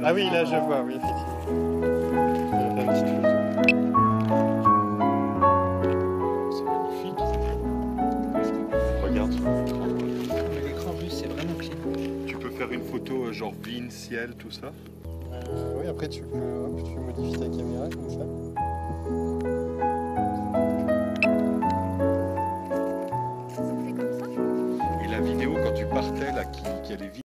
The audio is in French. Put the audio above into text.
Ah oui, là je vois, oui, effectivement. La petite photo. C'est magnifique. Regarde sur l'écran. Mais l'écran russe, c'est vraiment clean. Tu peux faire une photo genre vigne, ciel, tout ça. Oui, après tu peux, hop, tu modifies ta caméra comme ça. Et la vidéo quand tu partais là qui allait vite.